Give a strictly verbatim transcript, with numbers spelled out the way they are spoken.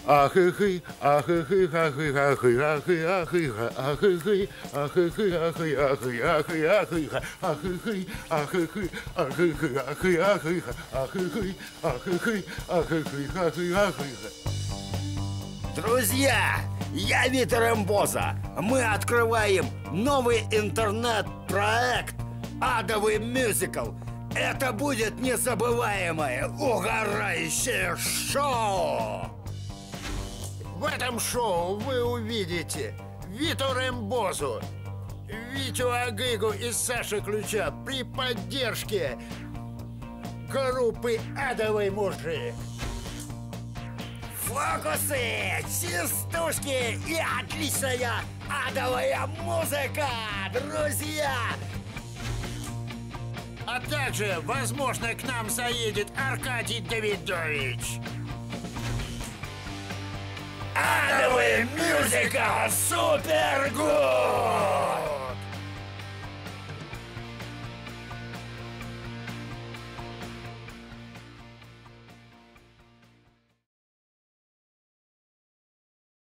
ах эх эй, ах эх эй, ах эх, ах эх, ах эх, ах эх, ах эх эй, ах эх эй, ах эх, ах эх, ах эх, ах эх, ах эх эй, ах эх эй, ах эх, ах эх, ах эх, ах эх эй, ах эх эй, ах эх, ах эх, ах эх. Друзья, я Витер Эмбоза. Мы открываем новый интернет-проект «Адовый мюзикл». Это будет незабываемое, угорающее шоу! В этом шоу вы увидите Витера Эмбозу, Витю Агыгу и Саши Ключа при поддержке группы «Адовый мужик». Фокусы, частушки и отличная адовая музыка, друзья! А также, возможно, к нам заедет Аркадий Давидович. Адовый мюзикл Супергуд!